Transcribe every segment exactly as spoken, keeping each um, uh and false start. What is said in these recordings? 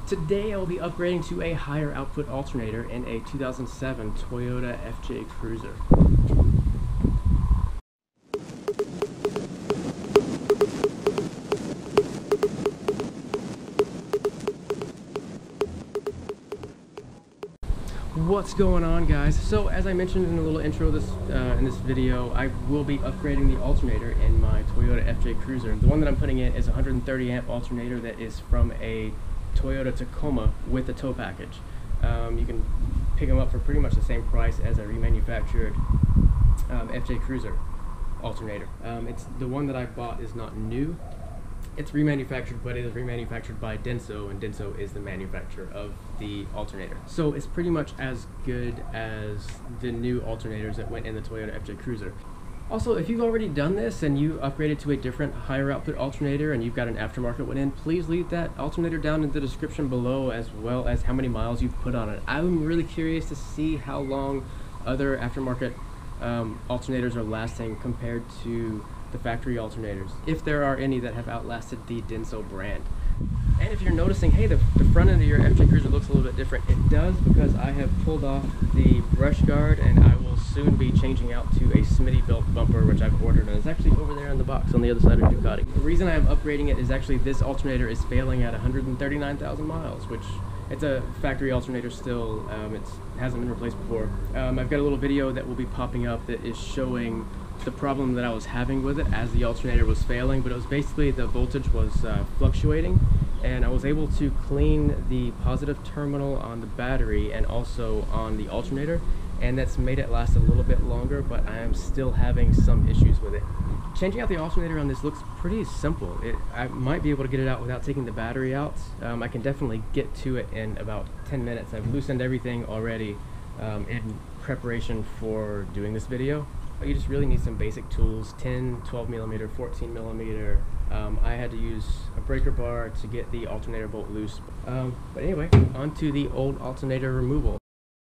Today I will be upgrading to a higher output alternator in a two thousand seven Toyota F J Cruiser. What's going on, guys? So as I mentioned in the little intro this uh, in this video, I will be upgrading the alternator in my Toyota F J Cruiser. The one that I'm putting in is a one hundred thirty amp alternator that is from a Toyota Tacoma with a tow package. Um, you can pick them up for pretty much the same price as a remanufactured um, F J Cruiser alternator. Um, it's the one that I bought is not new. It's remanufactured, but it is remanufactured by Denso, and Denso is the manufacturer of the alternator. So it's pretty much as good as the new alternators that went in the Toyota F J Cruiser. Also, if you've already done this and you upgraded to a different higher output alternator and you've got an aftermarket one in, please leave that alternator down in the description below, as well as how many miles you've put on it. I'm really curious to see how long other aftermarket um, alternators are lasting compared to the factory alternators, if there are any that have outlasted the Denso brand. And if you're noticing, hey, the, the front end of your F J Cruiser looks a little bit different, it does, because I have pulled off the brush guard and I will soon be changing out to a Smitty built bumper, which I've ordered, and it's actually over there in the box on the other side of Ducati. The reason I am upgrading it is actually this alternator is failing at one hundred thirty-nine thousand miles, which it's a factory alternator still. Um, it's, it hasn't been replaced before. Um, I've got a little video that will be popping up that is showing the problem that I was having with it as the alternator was failing, but it was basically the voltage was uh, fluctuating, and I was able to clean the positive terminal on the battery and also on the alternator, and that's made it last a little bit longer, but I am still having some issues with it. Changing out the alternator on this looks pretty simple. It, I might be able to get it out without taking the battery out. Um, I can definitely get to it in about ten minutes. I've loosened everything already um, in preparation for doing this video. You just really need some basic tools: ten, twelve millimeter, fourteen millimeter. Um, I had to use a breaker bar to get the alternator bolt loose. Um, but anyway, on to the old alternator removal.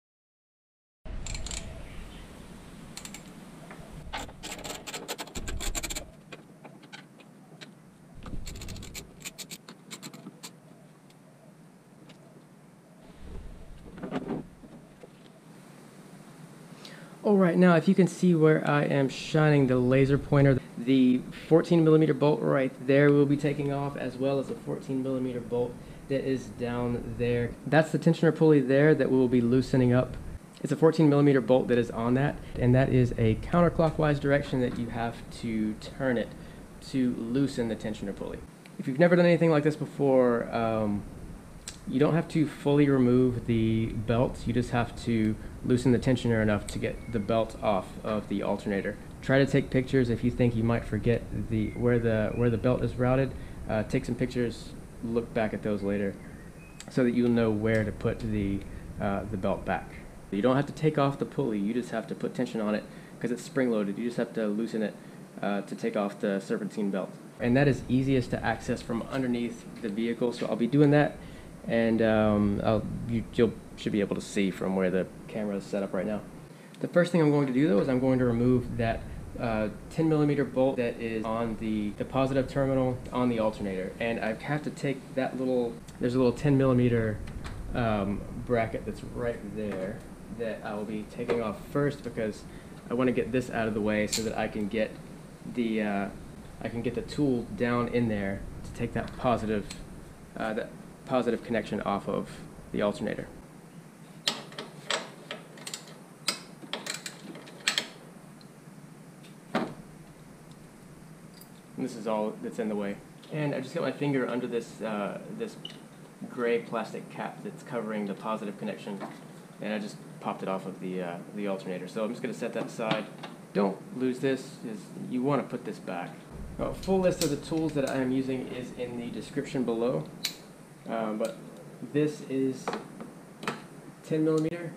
Alright, now if you can see where I am shining the laser pointer, the fourteen millimeter bolt right there will be taking off, as well as a fourteen millimeter bolt that is down there. That's the tensioner pulley there that we will be loosening up. It's a fourteen millimeter bolt that is on that, and that is a counterclockwise direction that you have to turn it to loosen the tensioner pulley. If you've never done anything like this before, um, you don't have to fully remove the belt, you just have to loosen the tensioner enough to get the belt off of the alternator. Try to take pictures if you think you might forget the where the where the belt is routed. Uh, take some pictures, look back at those later, so that you'll know where to put the uh, the belt back. You don't have to take off the pulley, you just have to put tension on it because it's spring loaded. You just have to loosen it uh, to take off the serpentine belt. And that is easiest to access from underneath the vehicle, so I'll be doing that. And um, I'll, you you'll, should be able to see from where the camera is set up right now. The first thing I'm going to do, though, is I'm going to remove that uh, ten millimeter bolt that is on the, the positive terminal on the alternator. And I have to take that little, there's a little ten millimeter um, bracket that's right there that I will be taking off first, because I want to get this out of the way so that I can get the, uh, I can get the tool down in there to take that positive, uh, that positive connection off of the alternator. And this is all that's in the way. And I just got my finger under this uh, this gray plastic cap that's covering the positive connection, and I just popped it off of the uh, the alternator. So I'm just going to set that aside. Don't lose this. Is you want to put this back. A full list of the tools that I am using is in the description below. Um, but this is ten millimeter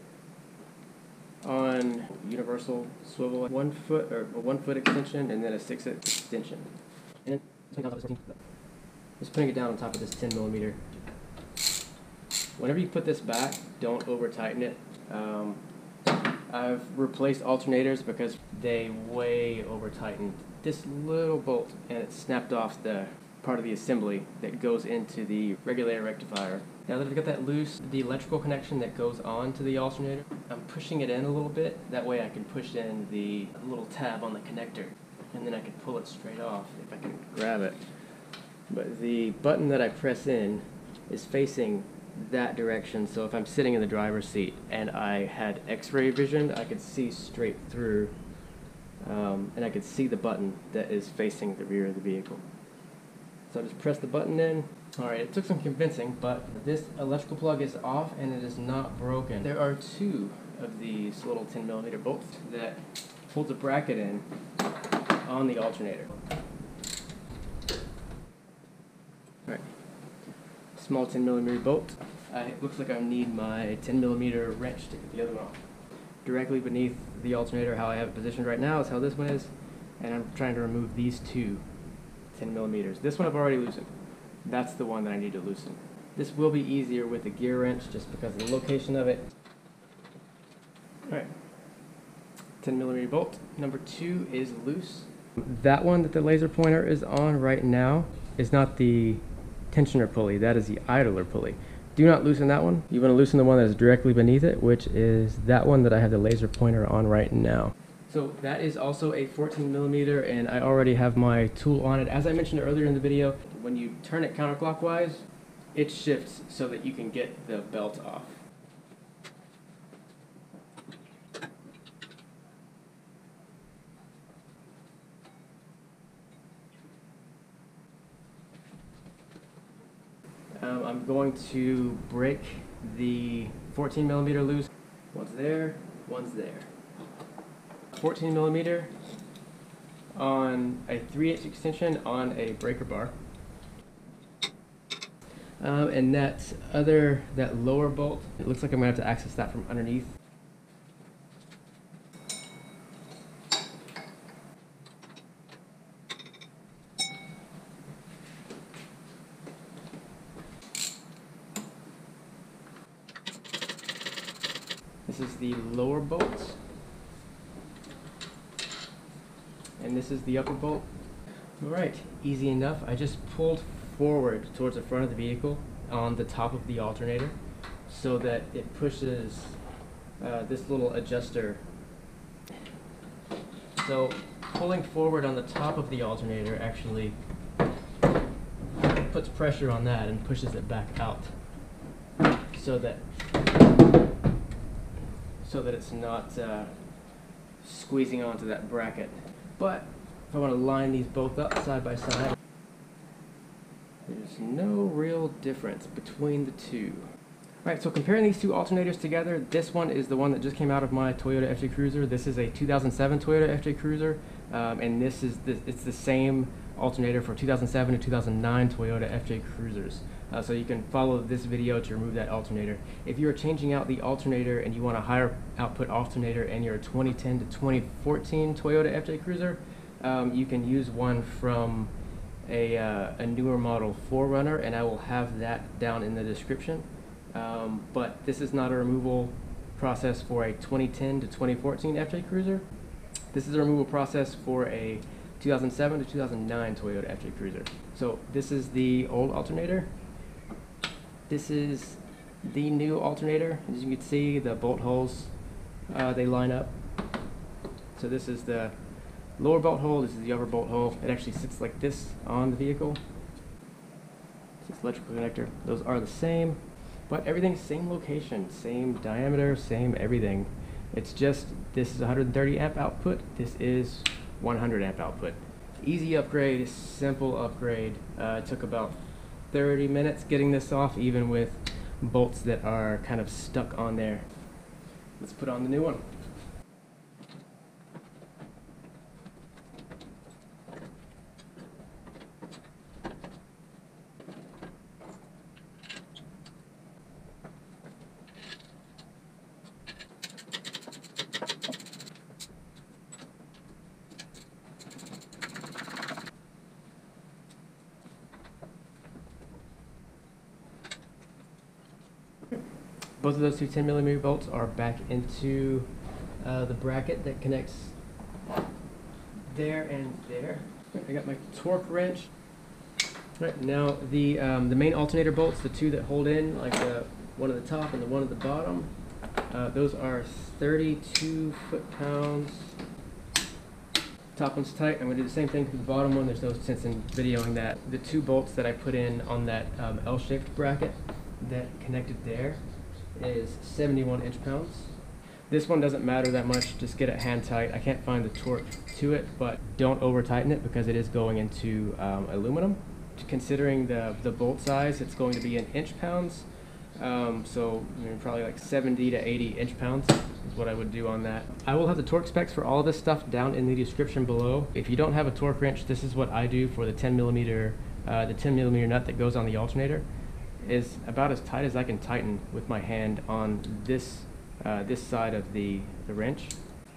on universal swivel, one foot or a one foot extension, and then a six foot extension. And just putting it down on top of this ten millimeter. Whenever you put this back, don't over tighten it. Um, I've replaced alternators because they way over tightened this little bolt, and it snapped off the part of the assembly that goes into the regulator rectifier. Now that I've got that loose, the electrical connection that goes on to the alternator, I'm pushing it in a little bit. That way I can push in the little tab on the connector, and then I can pull it straight off if I can grab it. But the button that I press in is facing that direction, so if I'm sitting in the driver's seat and I had x-ray vision, I could see straight through, um, and I could see the button that is facing the rear of the vehicle. So I just press the button in. Alright, it took some convincing, but this electrical plug is off and it is not broken. There are two of these little ten millimeter bolts that holds a bracket in on the alternator. Alright, small ten millimeter bolt. Uh, it looks like I need my ten millimeter wrench to get the other one off. Directly beneath the alternator, how I have it positioned right now is how this one is, and I'm trying to remove these two ten millimeters. This one I've already loosened. That's the one that I need to loosen. This will be easier with the gear wrench just because of the location of it. Alright, ten millimeter bolt. Number two is loose. That one that the laser pointer is on right now is not the tensioner pulley, that is the idler pulley. Do not loosen that one. You want to loosen the one that is directly beneath it, which is that one that I have the laser pointer on right now. So that is also a fourteen millimeter, and I already have my tool on it. As I mentioned earlier in the video, when you turn it counterclockwise, it shifts so that you can get the belt off. Um, I'm going to break the fourteen millimeter loose. One's there, one's there. fourteen millimeter on a three eighths extension on a breaker bar. Um, and that other, that lower bolt, it looks like I'm going to have to access that from underneath. This is the lower bolt, and this is the upper bolt. Alright, easy enough. I just pulled forward towards the front of the vehicle on the top of the alternator so that it pushes uh, this little adjuster. So pulling forward on the top of the alternator actually puts pressure on that and pushes it back out so that so that it's not uh, squeezing onto that bracket. But if I want to line these both up side by side, there's no real difference between the two. Alright, so comparing these two alternators together, this one is the one that just came out of my Toyota F J Cruiser. This is a two thousand seven Toyota F J Cruiser, um, and this is the, it's the same alternator for two thousand seven to two thousand nine Toyota F J Cruisers. Uh, so you can follow this video to remove that alternator. If you are changing out the alternator and you want a higher output alternator in your twenty ten to twenty fourteen Toyota F J Cruiser, um, you can use one from a, uh, a newer model four runner, and I will have that down in the description. Um, but this is not a removal process for a twenty ten to twenty fourteen F J Cruiser. This is a removal process for a two thousand seven to two thousand nine Toyota F J Cruiser. So this is the old alternator. This is the new alternator. As you can see, the bolt holes, uh, they line up. So this is the lower bolt hole, this is the upper bolt hole. It actually sits like this on the vehicle. It's electrical connector. Those are the same, but everything's same location, same diameter, same everything. It's just, this is one hundred thirty amp output, this is one hundred amp output. Easy upgrade, simple upgrade. Uh, it took about thirty minutes getting this off, even with bolts that are kind of stuck on there. Let's put on the new one. Both of those two ten millimeter bolts are back into uh, the bracket that connects there and there. I got my torque wrench. Right, now the um, the main alternator bolts, the two that hold in, like the one at the top and the one at the bottom, uh, those are thirty-two foot-pounds. Top one's tight. I'm going to do the same thing for the bottom one. There's no sense in videoing that. The two bolts that I put in on that um, L-shaped bracket that connected there is seventy-one inch-pounds. This one doesn't matter that much, just get it hand tight. I can't find the torque to it, but don't over tighten it because it is going into um, aluminum. Considering the, the bolt size, it's going to be in inch pounds, um, so you know, probably like seventy to eighty inch pounds is what I would do on that. I will have the torque specs for all of this stuff down in the description below. If you don't have a torque wrench, this is what I do for the ten millimeter, uh, the ten millimeter nut that goes on the alternator. Is about as tight as I can tighten with my hand on this uh, this side of the, the wrench.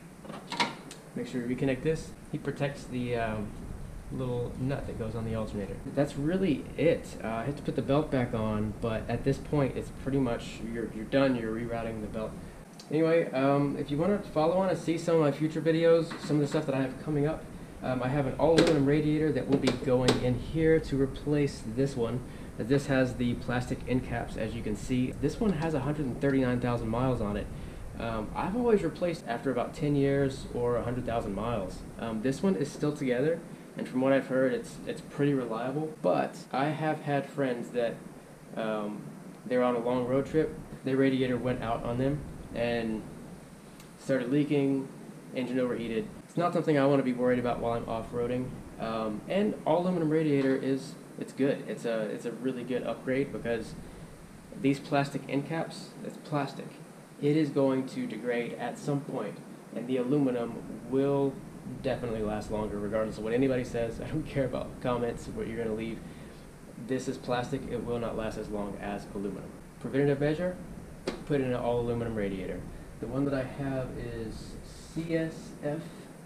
Make sure you reconnect this. He protects the um, little nut that goes on the alternator. That's really it. Uh, I have to put the belt back on, but at this point it's pretty much, you're, you're done, you're rerouting the belt. Anyway, um, if you want to follow on and see some of my future videos, some of the stuff that I have coming up, um, I have an all aluminum radiator that will be going in here to replace this one. This has the plastic end caps, as you can see. This one has one hundred thirty-nine thousand miles on it. Um, I've always replaced after about ten years or one hundred thousand miles. Um, this one is still together. And from what I've heard, it's it's pretty reliable. But I have had friends that um, they're on a long road trip, their radiator went out on them and started leaking, engine overheated. It's not something I want to be worried about while I'm off-roading. Um, and all aluminum radiator is it's good. It's a it's a really good upgrade because these plastic end caps, it's plastic. It is going to degrade at some point, and the aluminum will definitely last longer regardless of what anybody says. I don't care about comments, what you're going to leave. This is plastic. It will not last as long as aluminum. Preventative measure, put in an all aluminum radiator. The one that I have is C S F,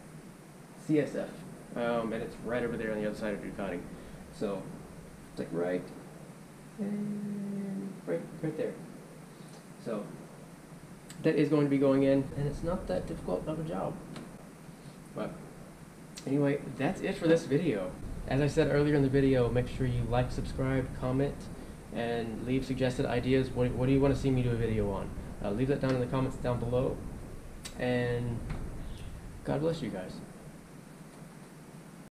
C S F, um, and it's right over there on the other side of Ducati. So it's like right, and right, right there. So that is going to be going in, and it's not that difficult of a job. But anyway, that's it for this video. As I said earlier in the video, make sure you like, subscribe, comment, and leave suggested ideas. What, what do you want to see me do a video on? Uh, leave that down in the comments down below. And God bless you guys.